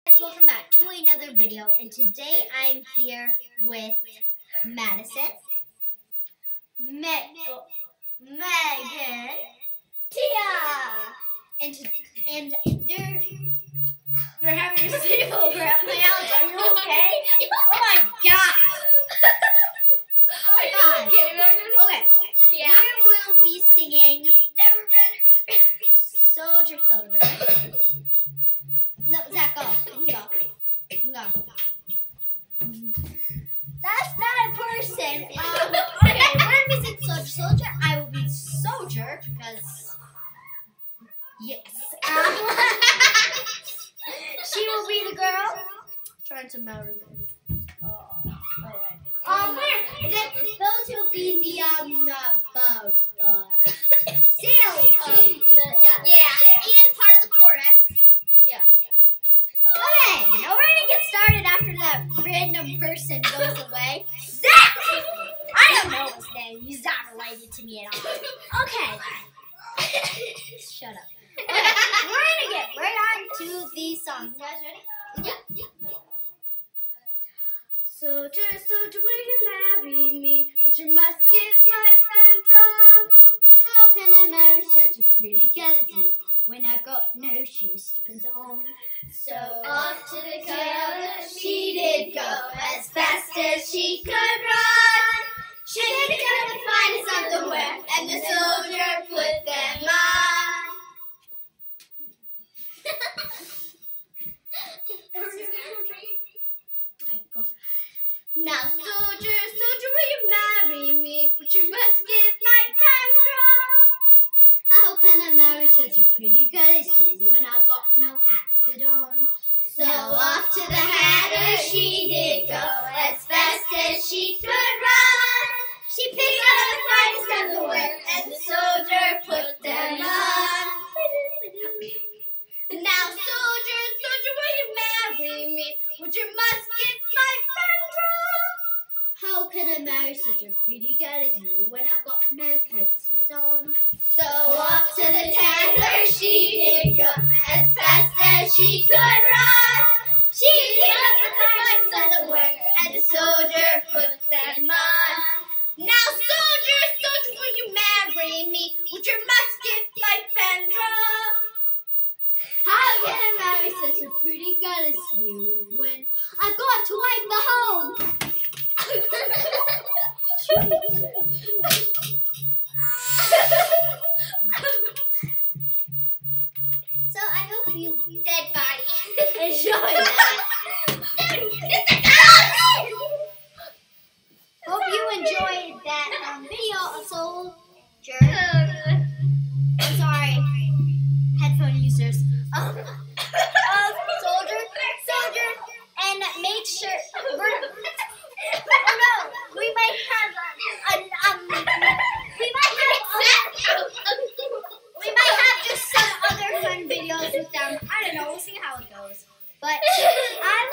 Guys, welcome back to another video, and today I'm here with Madison, Megan, Tia, and they're having a sleepover at my house. Are you okay? Oh my god! Oh my god! Okay. Yeah. We will be singing Soldier, Soldier. No, Zach, go. You can go. That's not a person. Okay, we're gonna be singing Soldier, Soldier. I will be Soldier because yes. She will be the girl. Trying to melt it. Those will be the sales. Even part of the chorus. Yeah. Okay, now we're gonna get started after that random person goes away. Zach! I don't know his name. He's not related to me at all. Okay. Shut up. Okay, we're gonna get right on to the song. You guys ready? Yeah. Soldier, soldier, will you marry me? With your musket, knife, and drum? How can I marry such a pretty girl as you when I've got no shoes to put on? So off to the color she did go as fast as she could run. She did go to find us underwear, and the soldier put them on. Okay, go. Now, soldier, soldier, will you marry me with your musket, knife, and drum? How can I marry such a pretty girl as you when I've got no hat to put on? So off to the hatter she did go as fast as she could run. She picked up the finest underwear, and the soldier put them on. Now, soldier, soldier, will you marry me with your musket, knife, and drum? How can I marry such a pretty girl as you when I've got no coat to put on? So off to the tailor she did go as fast as she could run. She picked up the finest underwear, and the soldier put them on. Now, soldier, soldier, will you marry me with your musket, knife, and drum? How can I marry such a pretty girl as you when I've got to wipe the home? So I hope you Dead body. enjoyed that. Hope you enjoyed that video of Soldier. I'm sorry, headphone users. Of Soldier, and make sure we might have just some other fun videos with them. I don't know. We'll see how it goes. But I